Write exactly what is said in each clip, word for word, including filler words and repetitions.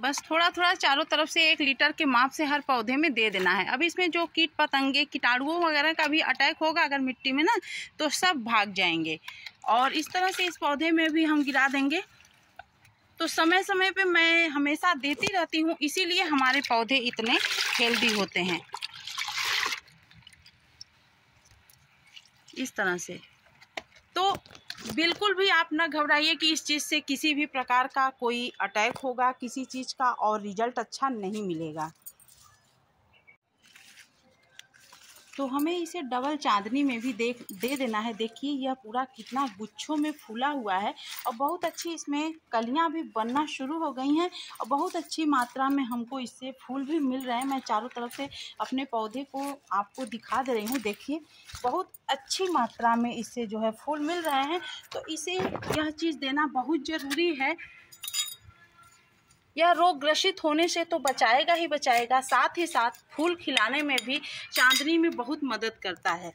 बस थोड़ा थोड़ा चारों तरफ से एक लीटर के माप से हर पौधे में दे देना है। अब इसमें जो कीट पतंगे कीटाणुओं वगैरह का भी अटैक होगा अगर मिट्टी में ना, तो सब भाग जाएंगे। और इस तरह से इस पौधे में भी हम गिरा देंगे। तो समय समय पे मैं हमेशा देती रहती हूँ, इसीलिए हमारे पौधे इतने हेल्दी होते हैं। इस तरह से तो बिल्कुल भी आप ना घबराइए कि इस चीज़ से किसी भी प्रकार का कोई अटैक होगा किसी चीज़ का और रिजल्ट अच्छा नहीं मिलेगा। तो हमें इसे डबल चांदनी में भी देख दे देना है। देखिए यह पूरा कितना गुच्छों में फूला हुआ है और बहुत अच्छी इसमें कलियां भी बनना शुरू हो गई हैं और बहुत अच्छी मात्रा में हमको इससे फूल भी मिल रहे हैं। मैं चारों तरफ से अपने पौधे को आपको दिखा दे रही हूँ। देखिए बहुत अच्छी मात्रा में इससे जो है फूल मिल रहे हैं। तो इसे यह चीज़ देना बहुत ज़रूरी है। यह रोग ग्रसित होने से तो बचाएगा ही बचाएगा, साथ ही साथ फूल खिलाने में भी चांदनी में बहुत मदद करता है।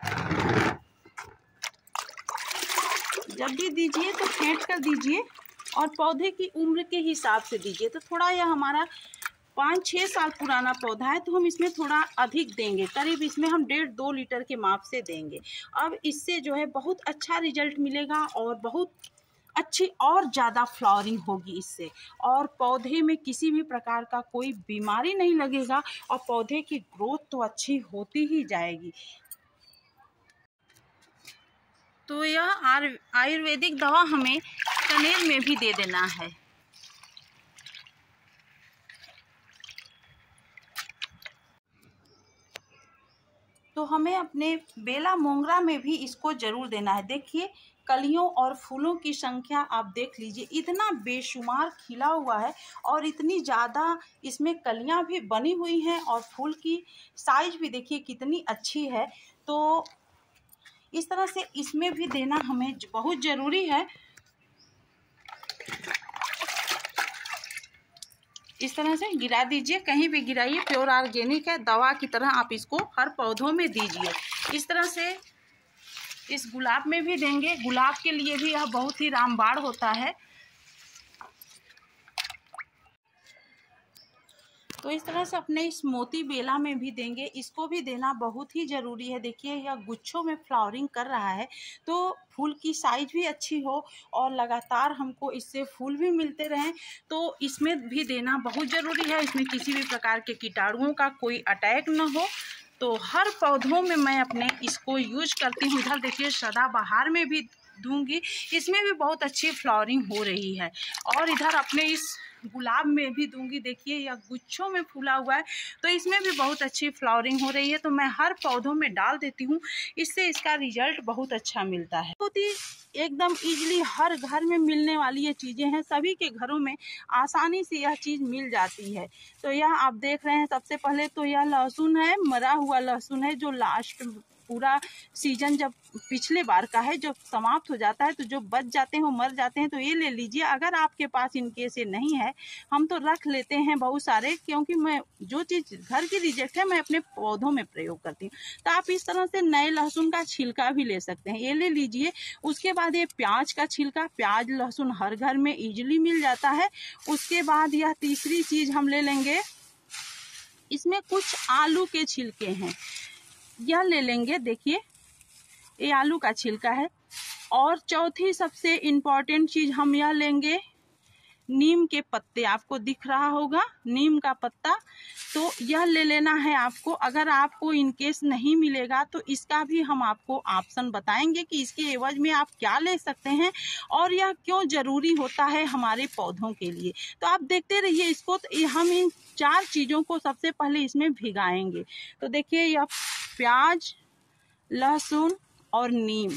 जब भी दीजिए तो फेंट कर दीजिए और पौधे की उम्र के हिसाब से दीजिए। तो थोड़ा यह हमारा पाँच छः साल पुराना पौधा है तो हम इसमें थोड़ा अधिक देंगे, करीब इसमें हम डेढ़ दो लीटर के माप से देंगे। अब इससे जो है बहुत अच्छा रिजल्ट मिलेगा और बहुत अच्छी और ज़्यादा फ्लावरिंग होगी इससे, और पौधे में किसी भी प्रकार का कोई बीमारी नहीं लगेगा और पौधे की ग्रोथ तो अच्छी होती ही जाएगी। तो यह आयुर्वेदिक दवा हमें कनेर में भी दे देना है। तो हमें अपने बेला मोंगरा में भी इसको ज़रूर देना है। देखिए कलियों और फूलों की संख्या आप देख लीजिए, इतना बेशुमार खिला हुआ है और इतनी ज़्यादा इसमें कलियां भी बनी हुई हैं और फूल की साइज भी देखिए कितनी अच्छी है। तो इस तरह से इसमें भी देना हमें बहुत ज़रूरी है। इस तरह से गिरा दीजिए, कहीं भी गिराइए, प्योर ऑर्गेनिक है, दवा की तरह आप इसको हर पौधों में दीजिए। इस तरह से इस गुलाब में भी देंगे। गुलाब के लिए भी यह बहुत ही रामबाण होता है। तो इस तरह से अपने इस मोती बेला में भी देंगे, इसको भी देना बहुत ही ज़रूरी है। देखिए यह गुच्छों में फ्लावरिंग कर रहा है तो फूल की साइज भी अच्छी हो और लगातार हमको इससे फूल भी मिलते रहें, तो इसमें भी देना बहुत ज़रूरी है। इसमें किसी भी प्रकार के कीटाणुओं का कोई अटैक न हो। तो हर पौधों में मैं अपने इसको यूज करती हूँ। इधर देखिए सदाबहार में भी दूंगी, इसमें भी बहुत अच्छी फ्लावरिंग हो रही है। और इधर अपने इस गुलाब में भी दूंगी। देखिए यह गुच्छों में फूला हुआ है तो इसमें भी बहुत अच्छी फ्लावरिंग हो रही है। तो मैं हर पौधों में डाल देती हूँ, इससे इसका रिजल्ट बहुत अच्छा मिलता है। बहुत ही एकदम इजीली हर घर में मिलने वाली ये चीज़ें हैं, सभी के घरों में आसानी से यह चीज़ मिल जाती है। तो यह आप देख रहे हैं, सबसे पहले तो यह लहसुन है, मरा हुआ लहसुन है, जो लास्ट पूरा सीजन जब पिछले बार का है, जब समाप्त हो जाता है तो जो बच जाते हैं वो मर जाते हैं, तो ये ले लीजिए। अगर आपके पास इनके से नहीं है, हम तो रख लेते हैं बहुत सारे, क्योंकि मैं जो चीज़ घर की रिजेक्ट है मैं अपने पौधों में प्रयोग करती हूँ। तो आप इस तरह से नए लहसुन का छिलका भी ले सकते हैं, ये ले लीजिए। उसके बाद ये प्याज का छिलका, प्याज लहसुन हर घर में इजीली मिल जाता है। उसके बाद यह तीसरी चीज़ हम ले लेंगे, इसमें कुछ आलू के छिलके हैं, यह ले लेंगे। देखिए ये आलू का छिलका है। और चौथी सबसे इम्पॉर्टेंट चीज हम यह लेंगे, नीम के पत्ते, आपको दिख रहा होगा नीम का पत्ता, तो यह ले लेना है आपको। अगर आपको इनकेस नहीं मिलेगा तो इसका भी हम आपको ऑप्शन बताएंगे कि इसके एवज में आप क्या ले सकते हैं और यह क्यों जरूरी होता है हमारे पौधों के लिए। तो आप देखते रहिए इसको। तो हम इन चार चीजों को सबसे पहले इसमें भिगाएंगे। तो देखिए यह प्याज, लहसुन और नीम,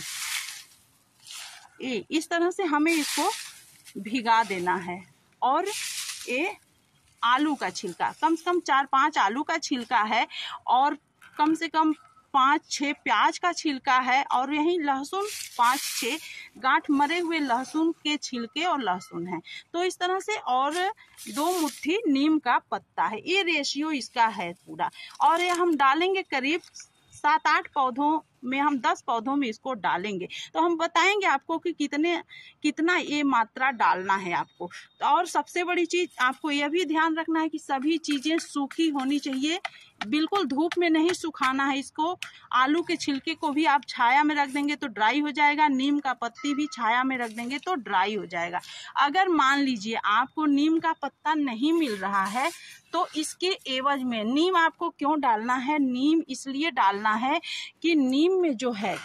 ये इस तरह से हमें इसको भिगा देना है। और ये आलू का छिलका, कम से कम चार पांच आलू का छिलका है और कम से कम पाँच छः प्याज का छिलका है और यही लहसुन पाँच छः गांठ मरे हुए लहसुन के छिलके और लहसुन है। तो इस तरह से, और दो मुट्ठी नीम का पत्ता है। ये रेशियो इसका है पूरा। और ये हम डालेंगे करीब सात आठ पौधों में, हम दस पौधों में इसको डालेंगे। तो हम बताएंगे आपको कि कितने कितना ये मात्रा डालना है आपको। तो और सबसे बड़ी चीज आपको यह भी ध्यान रखना है कि सभी चीजें सूखी होनी चाहिए, बिल्कुल धूप में नहीं सुखाना है इसको। आलू के छिलके को भी आप छाया में रख देंगे तो ड्राई हो जाएगा, नीम का पत्ती भी छाया में रख देंगे तो ड्राई हो जाएगा। अगर मान लीजिए आपको नीम का पत्ता नहीं मिल रहा है तो इसके एवज में नीम आपको क्यों डालना है, नीम इसलिए डालना है कि नीम में जो है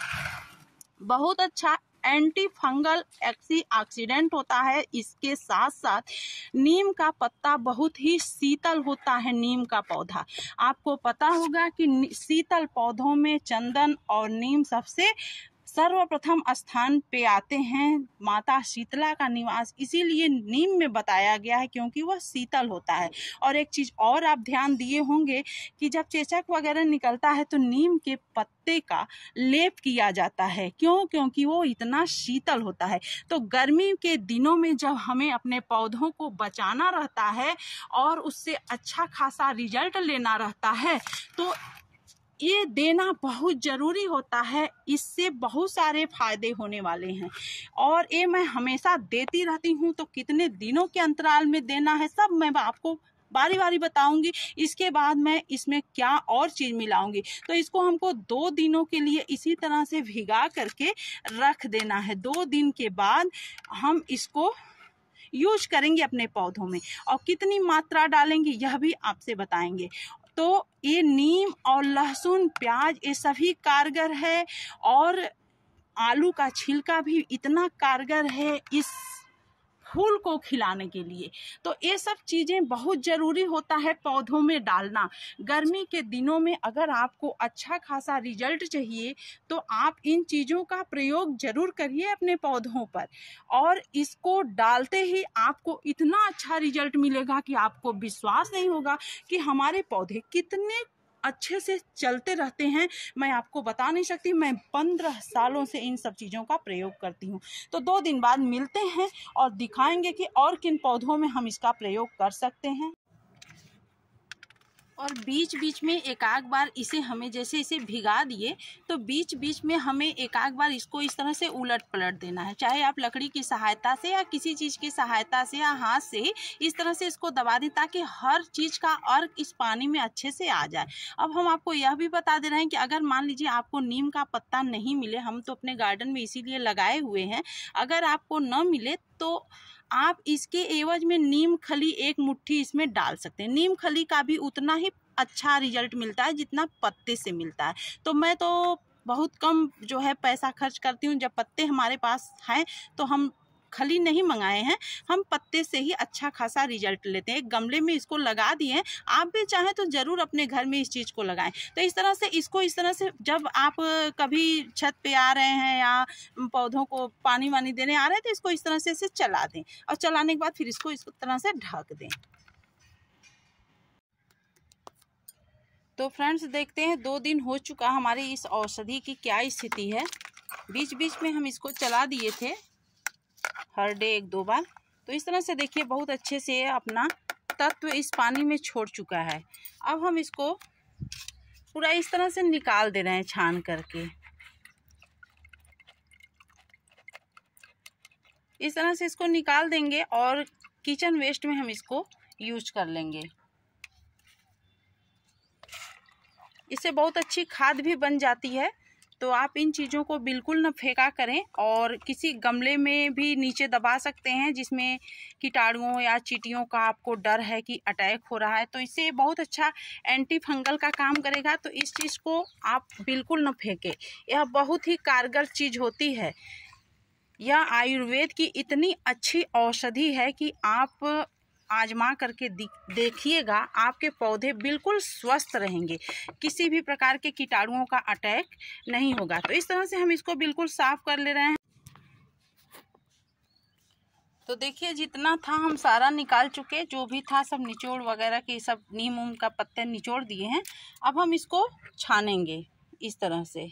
बहुत अच्छा एंटी फंगल एंटीऑक्सीडेंट होता है। इसके साथ साथ नीम का पत्ता बहुत ही शीतल होता है। नीम का पौधा, आपको पता होगा कि शीतल पौधों में चंदन और नीम सबसे सर्वप्रथम स्थान पे आते हैं। माता शीतला का निवास इसीलिए नीम में बताया गया है क्योंकि वह शीतल होता है। और एक चीज और आप ध्यान दिए होंगे कि जब चेचक वगैरह निकलता है तो नीम के पत्ते का लेप किया जाता है। क्यों? क्योंकि वो इतना शीतल होता है। तो गर्मी के दिनों में जब हमें अपने पौधों को बचाना रहता है और उससे अच्छा खासा रिजल्ट लेना रहता है तो ये देना बहुत ज़रूरी होता है। इससे बहुत सारे फायदे होने वाले हैं और ये मैं हमेशा देती रहती हूँ। तो कितने दिनों के अंतराल में देना है सब मैं आपको बारी बारी बताऊंगी। इसके बाद मैं इसमें क्या और चीज़ मिलाऊंगी। तो इसको हमको दो दिनों के लिए इसी तरह से भिगा करके रख देना है। दो दिन के बाद हम इसको यूज करेंगे अपने पौधों में और कितनी मात्रा डालेंगे यह भी आपसे बताएंगे। तो ये नीम और लहसुन प्याज ये सभी कारगर है और आलू का छिलका भी इतना कारगर है इस फूल को खिलाने के लिए। तो ये सब चीज़ें बहुत ज़रूरी होता है पौधों में डालना। गर्मी के दिनों में अगर आपको अच्छा खासा रिजल्ट चाहिए तो आप इन चीज़ों का प्रयोग ज़रूर करिए अपने पौधों पर और इसको डालते ही आपको इतना अच्छा रिजल्ट मिलेगा कि आपको विश्वास नहीं होगा कि हमारे पौधे कितने अच्छे से चलते रहते हैं। मैं आपको बता नहीं सकती, मैं पंद्रह सालों से इन सब चीज़ों का प्रयोग करती हूँ। तो दो दिन बाद मिलते हैं और दिखाएंगे कि और किन पौधों में हम इसका प्रयोग कर सकते हैं। और बीच बीच में एक आध बार इसे हमें जैसे इसे भिगा दिए तो बीच बीच में हमें एक आध बार इसको इस तरह से उलट पलट देना है। चाहे आप लकड़ी की सहायता से या किसी चीज़ की सहायता से या हाथ से ही इस तरह से इसको दबा दें ताकि हर चीज़ का अर्क इस पानी में अच्छे से आ जाए। अब हम आपको यह भी बता दे रहे हैं कि अगर मान लीजिए आपको नीम का पत्ता नहीं मिले, हम तो अपने गार्डन में इसीलिए लगाए हुए हैं, अगर आपको न मिले तो आप इसके एवज में नीम खली एक मुट्ठी इसमें डाल सकते हैं। नीम खली का भी उतना ही अच्छा रिजल्ट मिलता है जितना पत्ते से मिलता है। तो मैं तो बहुत कम जो है पैसा खर्च करती हूँ। जब पत्ते हमारे पास हैं तो हम खली नहीं मंगाए हैं, हम पत्ते से ही अच्छा खासा रिजल्ट लेते हैं। एक गमले में इसको लगा दिए हैं, आप भी चाहें तो ज़रूर अपने घर में इस चीज़ को लगाएं। तो इस तरह से इसको इस तरह से जब आप कभी छत पे आ रहे हैं या पौधों को पानी वानी देने आ रहे हैं तो इसको इस तरह से इसे चला दें और चलाने के बाद फिर इसको इस तरह से ढक दें। तो फ्रेंड्स देखते हैं दो दिन हो चुका हमारी इस औषधि की क्या स्थिति है। बीच बीच में हम इसको चला दिए थे हर डे एक दो बार। तो इस तरह से देखिए बहुत अच्छे से अपना तत्व इस पानी में छोड़ चुका है। अब हम इसको पूरा इस तरह से निकाल दे रहे हैं छान करके। इस तरह से इसको निकाल देंगे और किचन वेस्ट में हम इसको यूज कर लेंगे। इससे बहुत अच्छी खाद भी बन जाती है। तो आप इन चीज़ों को बिल्कुल न फेंका करें और किसी गमले में भी नीचे दबा सकते हैं जिसमें कीटाणुओं या चींटियों का आपको डर है कि अटैक हो रहा है। तो इससे बहुत अच्छा एंटी फंगल का काम करेगा। तो इस चीज़ को आप बिल्कुल न फेंकें, यह बहुत ही कारगर चीज़ होती है। यह आयुर्वेद की इतनी अच्छी औषधि है कि आप आजमा करके देखिएगा, आपके पौधे बिल्कुल स्वस्थ रहेंगे, किसी भी प्रकार के कीटाणुओं का अटैक नहीं होगा। तो इस तरह से हम इसको बिल्कुल साफ कर ले रहे हैं। तो देखिए जितना था हम सारा निकाल चुके, जो भी था सब निचोड़ वगैरह के सब नीम उम का पत्ते निचोड़ दिए हैं। अब हम इसको छानेंगे इस तरह से।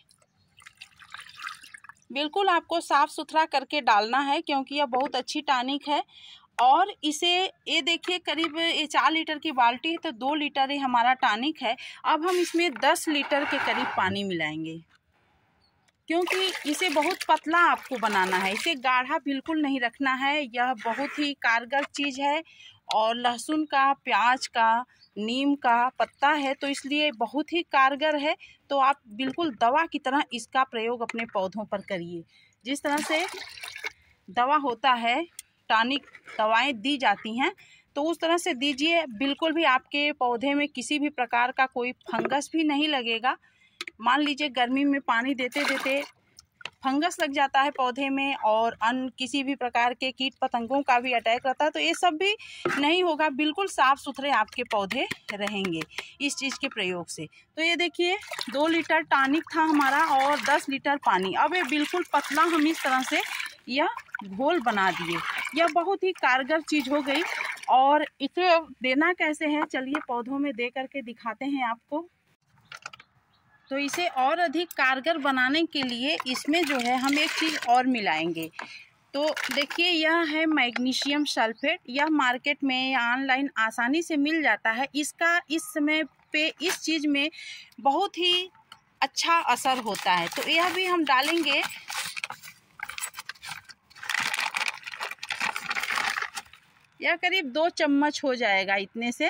बिल्कुल आपको साफ़ सुथरा करके डालना है क्योंकि यह बहुत अच्छी टॉनिक है और इसे ये देखिए करीब ये चार लीटर की बाल्टी है तो दो लीटर ये हमारा टॉनिक है। अब हम इसमें दस लीटर के करीब पानी मिलाएंगे, क्योंकि इसे बहुत पतला आपको बनाना है, इसे गाढ़ा बिल्कुल नहीं रखना है। यह बहुत ही कारगर चीज़ है और लहसुन का, प्याज का, नीम का पत्ता है तो इसलिए बहुत ही कारगर है। तो आप बिल्कुल दवा की तरह इसका प्रयोग अपने पौधों पर करिए। जिस तरह से दवा होता है, टॉनिक दवाएं दी जाती हैं, तो उस तरह से दीजिए। बिल्कुल भी आपके पौधे में किसी भी प्रकार का कोई फंगस भी नहीं लगेगा। मान लीजिए गर्मी में पानी देते देते फंगस लग जाता है पौधे में और अन्य किसी भी प्रकार के कीट पतंगों का भी अटैक रहता है, तो ये सब भी नहीं होगा। बिल्कुल साफ़ सुथरे आपके पौधे रहेंगे इस चीज़ के प्रयोग से। तो ये देखिए दो लीटर टॉनिक था हमारा और दस लीटर पानी। अब ये बिल्कुल पतला हम इस तरह से यह घोल बना दिए। यह बहुत ही कारगर चीज़ हो गई। और इसे देना कैसे है, चलिए पौधों में दे करके दिखाते हैं आपको। तो इसे और अधिक कारगर बनाने के लिए इसमें जो है हम एक चीज़ और मिलाएंगे। तो देखिए यह है मैग्नीशियम सल्फेट। यह मार्केट में या ऑनलाइन आसानी से मिल जाता है। इसका इस समय पे इस चीज़ में बहुत ही अच्छा असर होता है, तो यह भी हम डालेंगे। यह करीब दो चम्मच हो जाएगा। इतने से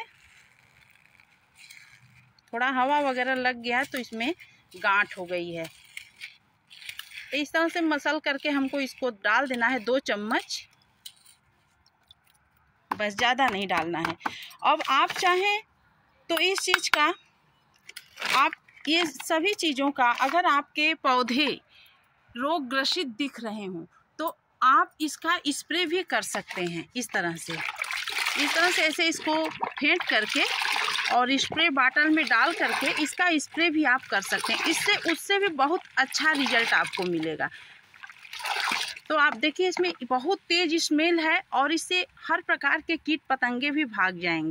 थोड़ा हवा वगैरह लग गया है तो इसमें गांठ हो गई है। तो इस तरह से मसल करके हमको इसको डाल देना है, दो चम्मच, बस ज़्यादा नहीं डालना है। अब आप चाहें तो इस चीज़ का, आप ये सभी चीज़ों का, अगर आपके पौधे रोग ग्रसित दिख रहे हों तो आप इसका स्प्रे भी कर सकते हैं। इस तरह से इस तरह से ऐसे इसको फेंट करके और स्प्रे बॉटल में डाल करके इसका स्प्रे भी आप कर सकते हैं। इससे उससे भी बहुत अच्छा रिजल्ट आपको मिलेगा। तो आप देखिए इसमें बहुत तेज स्मेल है और इससे हर प्रकार के कीट पतंगे भी भाग जाएंगे।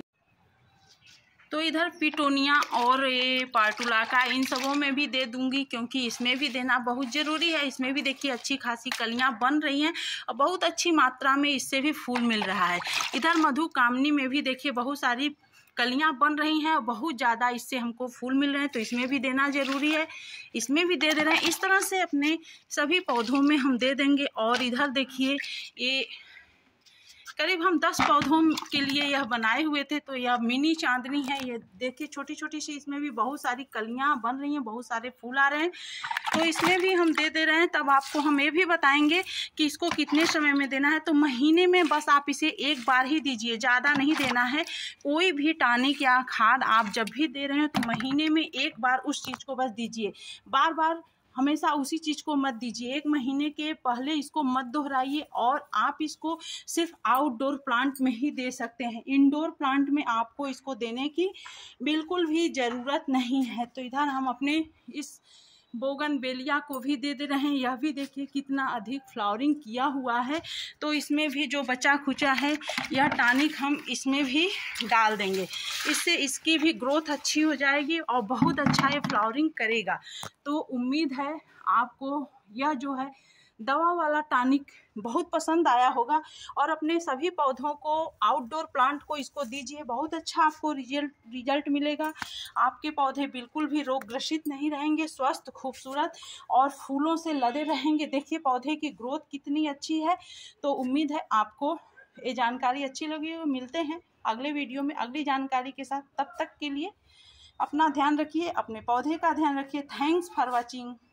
तो इधर पिटोनिया और ये पार्टुलाका इन सबों में भी दे दूंगी, क्योंकि इसमें भी देना बहुत ज़रूरी है। इसमें भी देखिए अच्छी खासी कलियां बन रही हैं और बहुत अच्छी मात्रा में इससे भी फूल मिल रहा है। इधर मधुकामनी में भी देखिए बहुत सारी कलियां बन रही हैं और बहुत ज़्यादा इससे हमको फूल मिल रहे हैं, तो इसमें भी देना ज़रूरी है। इसमें भी दे दे रहे हैं। इस तरह से अपने सभी पौधों में हम दे देंगे। और इधर देखिए ये करीब हम दस पौधों के लिए यह बनाए हुए थे, तो यह मिनी चांदनी है। ये देखिए छोटी छोटी सी इसमें भी बहुत सारी कलियां बन रही हैं, बहुत सारे फूल आ रहे हैं, तो इसमें भी हम दे दे रहे हैं। तब आपको हम ये भी बताएंगे कि इसको कितने समय में देना है। तो महीने में बस आप इसे एक बार ही दीजिए, ज़्यादा नहीं देना है। कोई भी टॉनिक या खाद आप जब भी दे रहे हैं तो महीने में एक बार उस चीज़ को बस दीजिए। बार बार हमेशा उसी चीज़ को मत दीजिए। एक महीने के पहले इसको मत दोहराइए। और आप इसको सिर्फ आउटडोर प्लांट में ही दे सकते हैं, इंडोर प्लांट में आपको इसको देने की बिल्कुल भी ज़रूरत नहीं है। तो इधर हम अपने इस बोगनवेलिया को भी दे दे रहे हैं। यह भी देखिए कितना अधिक फ्लावरिंग किया हुआ है। तो इसमें भी जो बचा खुचा है यह टॉनिक हम इसमें भी डाल देंगे। इससे इसकी भी ग्रोथ अच्छी हो जाएगी और बहुत अच्छा ये फ्लावरिंग करेगा। तो उम्मीद है आपको यह जो है दवा वाला टॉनिक बहुत पसंद आया होगा। और अपने सभी पौधों को, आउटडोर प्लांट को इसको दीजिए, बहुत अच्छा आपको रिजल्ट रिजल्ट मिलेगा। आपके पौधे बिल्कुल भी रोग ग्रसित नहीं रहेंगे, स्वस्थ, खूबसूरत और फूलों से लदे रहेंगे। देखिए पौधे की ग्रोथ कितनी अच्छी है। तो उम्मीद है आपको ये जानकारी अच्छी लगी हो। मिलते हैं अगले वीडियो में अगली जानकारी के साथ। तब तक के लिए अपना ध्यान रखिए, अपने पौधे का ध्यान रखिए। Thanks for watching.